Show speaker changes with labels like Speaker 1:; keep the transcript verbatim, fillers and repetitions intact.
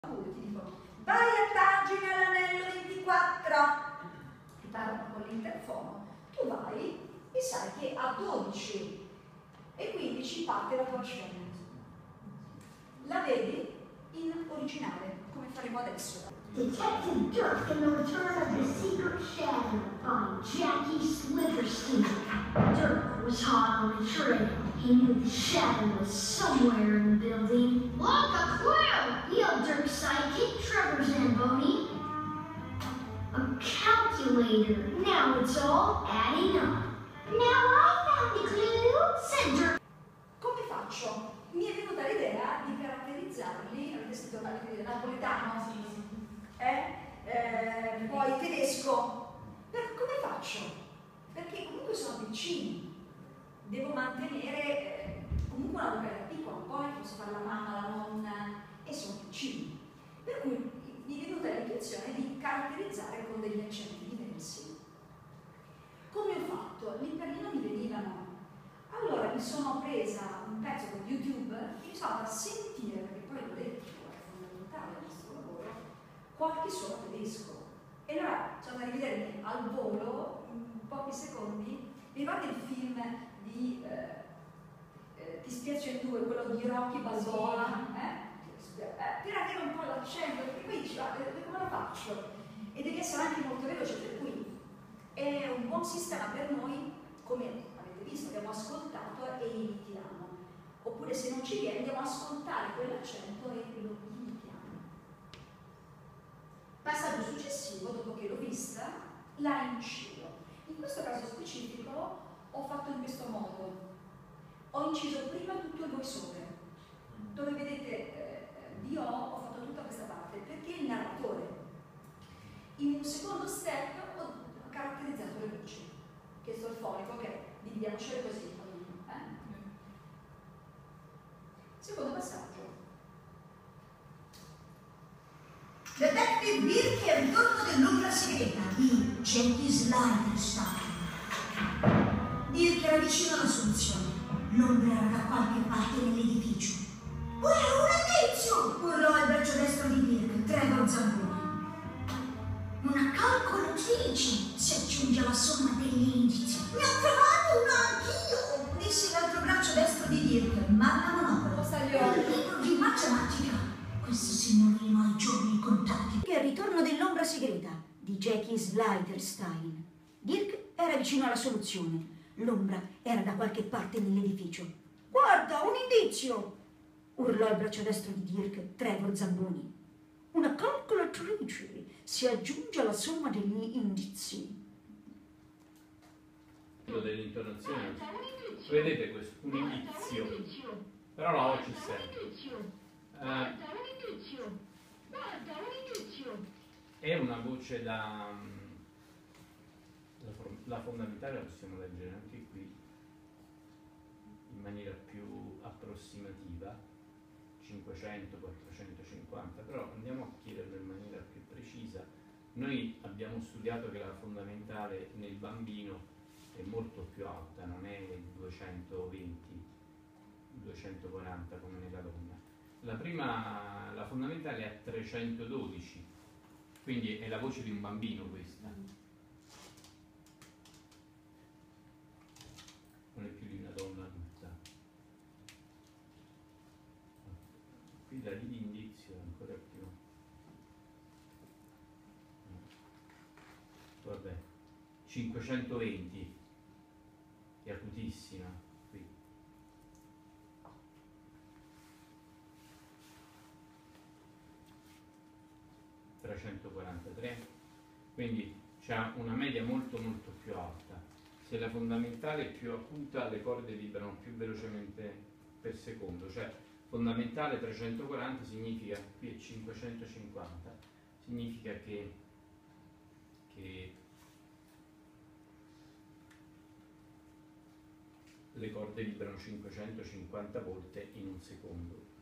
Speaker 1: ti dicono vai a pagina all'anello ventiquattro, ti parlano con l'interfono, tu vai e sai che a dodici e quindici parte la tua scena. La vedi in originale, come faremo adesso.
Speaker 2: Detective Dirk and the Return of the Secret Shadow by Jackie Sliverstein. Dirk was hot on a trail. He knew the shadow was somewhere in the building. Look, a clue! Yo, Dirk's sidekick, Trevor Zamboni. A calculator. Now it's all adding up. Now I found the clue, said Dirk.
Speaker 1: Come faccio? Mi è venuta l'idea di caratterizzarli, avete sentito parlare di napoletano? Sì, sì. Eh? Eh, poi tedesco. Per, come faccio? Perché comunque sono vicini. Devo mantenere eh, comunque una località piccola, poi posso fare la mamma, la nonna, e sono vicini. Per cui mi è venuta l'intuizione di caratterizzare con degli accenti diversi. Come ho fatto? Lì per lì non mi venivano. Allora mi sono presa un pezzo con YouTube e mi sono andata a sentire, perché poi l'ho detto, è fondamentale il nostro lavoro, qualche suono tedesco. E allora sono andata a rivedermi al volo, in pochi secondi, mi ricordi il film di eh, eh, Ti spiace in due, quello di Rocky Balboa? Eh? Eh, tirate un po' l'accento, perché poi dici, ah, come lo faccio? E devi essere anche molto veloce, per cui è un buon sistema per noi, come avete visto, abbiamo ascoltato e imitiamo. Oppure se non ci viene andiamo a ascoltare quell'accento e lo imitiamo. Passaggio successivo, dopo che l'ho vista, la incido. In questo caso specifico ho fatto in questo modo. Ho inciso prima tutto il voiceover, dove vedete eh, di O, ho fatto tutta questa parte, perché il narratore. In un secondo step ho caratterizzato le voci, che sto il fonico, ok, dividiamocele così. Eh? Secondo passaggio.
Speaker 3: Detective Dirk e il ritorno dell'ombra segreta di Jackie Sliverstein. Dirk era vicino alla soluzione. L'ombra era da qualche parte nell'edificio. Uè, un indizio! Urlò il braccio destro di Dirk, Trevor Zamboni. Una calcolatrice si aggiunge alla somma degli indizi. Ne ho trovato una anch'io! Disse l'altro braccio destro di Dirk, Marca Monopolo. Un libro di matematica. Questo signorino ha i giorni contati.
Speaker 4: Che è il ritorno dell'ombra segreta di Jackie Sliverstein. Dirk era vicino alla soluzione. L'ombra era da qualche parte nell'edificio. Guarda, un indizio! Urlò il braccio destro di Dirk, Trevor Zamboni. Una calcolatrice si aggiunge alla somma degli indizi.
Speaker 5: Dell'intonazione, vedete questo, un indizio, però la voce c'è sempre. Eh, è una voce da la, la fondamentale, la possiamo leggere anche qui in maniera più approssimativa, cinquecento quattrocentocinquanta, però andiamo a chiederlo in maniera più precisa. Noi abbiamo studiato che la fondamentale nel bambino è molto più alta, non è duecentoventi duecentoquaranta come nella donna. La prima, la fondamentale è a trecentododici, quindi è la voce di un bambino questa, non è più di una donna adulta. Qui da lì l'indizio è ancora più, vabbè, cinquecentoventi, è acutissima qui. trecentoquarantatré, quindi c'è una media molto molto più alta. Se la fondamentale è più acuta, le corde vibrano più velocemente per secondo, cioè fondamentale trecentoquaranta significa, qui è cinquecentocinquanta, significa che, che le corde vibrano cinquecentocinquanta volte in un secondo.